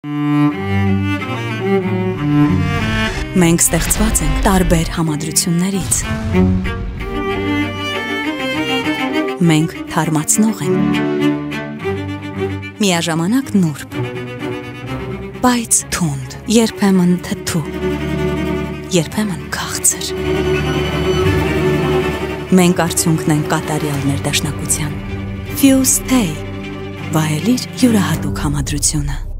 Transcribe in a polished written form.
Մենք ստեղծված ենք տարբեր համադրություններից։ Մենք թարմացնող ենք։ Միաժամանակ նուրբ, բայց թունդ, երբեմն թթու, երբեմն քաղցր։ Մենք արդյունքն ենք կատարյալ ներդաշնակության։ Fuse Tea, վայելիր յուրահատուկ համադրությունը։